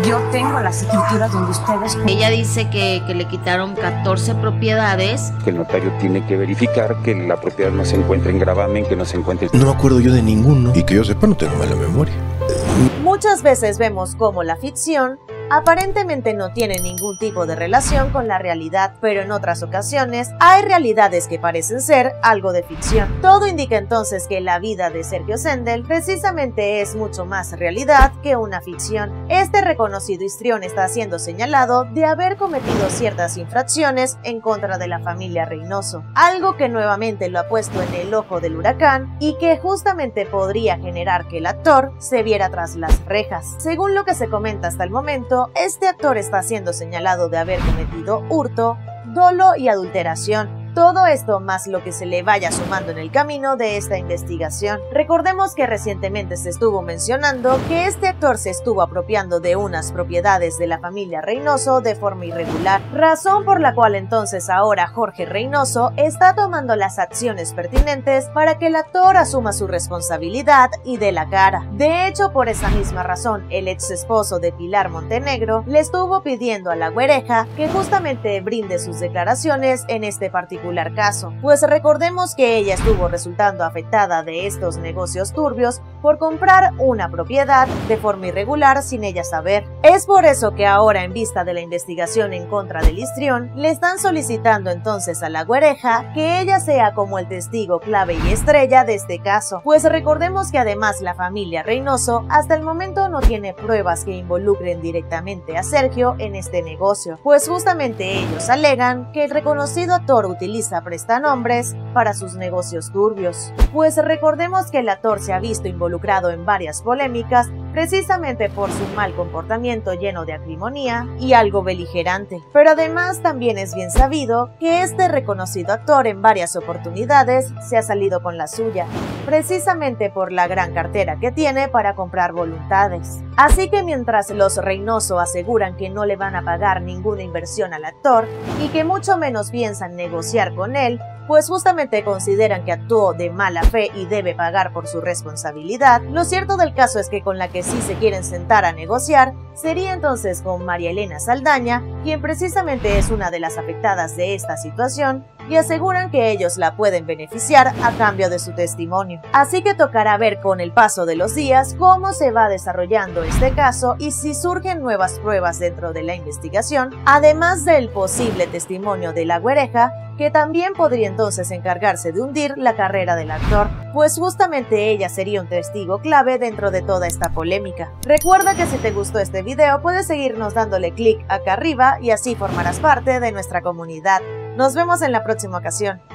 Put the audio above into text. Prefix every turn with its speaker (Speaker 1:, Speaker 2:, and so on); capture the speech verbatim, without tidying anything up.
Speaker 1: Yo tengo las escrituras donde ustedes...
Speaker 2: Ella dice que, que le quitaron catorce propiedades.
Speaker 3: Que el notario tiene que verificar que la propiedad no se encuentre en gravamen, que no se encuentre...
Speaker 4: No me acuerdo yo de ninguno, y que yo sepa no tengo mala memoria.
Speaker 5: Muchas veces vemos cómo la ficción aparentemente no tiene ningún tipo de relación con la realidad, pero en otras ocasiones hay realidades que parecen ser algo de ficción. Todo indica entonces que la vida de Sergio Zendel precisamente es mucho más realidad que una ficción. Este reconocido histrión está siendo señalado de haber cometido ciertas infracciones en contra de la familia Reynoso, algo que nuevamente lo ha puesto en el ojo del huracán y que justamente podría generar que el actor se viera tras las rejas. Según lo que se comenta hasta el momento, este actor está siendo señalado de haber cometido hurto, dolo y adulteración. Todo esto más lo que se le vaya sumando en el camino de esta investigación. Recordemos que recientemente se estuvo mencionando que este actor se estuvo apropiando de unas propiedades de la familia Reynoso de forma irregular, razón por la cual entonces ahora Jorge Reynoso está tomando las acciones pertinentes para que el actor asuma su responsabilidad y dé la cara. De hecho, por esa misma razón, el ex esposo de Pilar Montenegro le estuvo pidiendo a la güereja que justamente brinde sus declaraciones en este particular caso, pues recordemos que ella estuvo resultando afectada de estos negocios turbios por comprar una propiedad de forma irregular sin ella saber. Es por eso que ahora, en vista de la investigación en contra del histrión, le están solicitando entonces a la güereja que ella sea como el testigo clave y estrella de este caso, pues recordemos que además la familia Reynoso hasta el momento no tiene pruebas que involucren directamente a Sergio en este negocio, pues justamente ellos alegan que el reconocido actor utiliza prestanombres para sus negocios turbios. Pues recordemos que el actor se ha visto involucrado en varias polémicas precisamente por su mal comportamiento lleno de acrimonía y algo beligerante. Pero además también es bien sabido que este reconocido actor en varias oportunidades se ha salido con la suya, precisamente por la gran cartera que tiene para comprar voluntades. Así que mientras los Reynoso aseguran que no le van a pagar ninguna inversión al actor y que mucho menos piensan negociar con él, pues justamente consideran que actuó de mala fe y debe pagar por su responsabilidad, lo cierto del caso es que con la que sí se quieren sentar a negociar sería entonces con María Elena Saldaña, quien precisamente es una de las afectadas de esta situación, y aseguran que ellos la pueden beneficiar a cambio de su testimonio. Así que tocará ver con el paso de los días cómo se va desarrollando este caso y si surgen nuevas pruebas dentro de la investigación, además del posible testimonio de la güereja, que también podría entonces encargarse de hundir la carrera del actor, pues justamente ella sería un testigo clave dentro de toda esta polémica. Recuerda que si te gustó este video puedes seguirnos dándole clic acá arriba y así formarás parte de nuestra comunidad. Nos vemos en la próxima ocasión.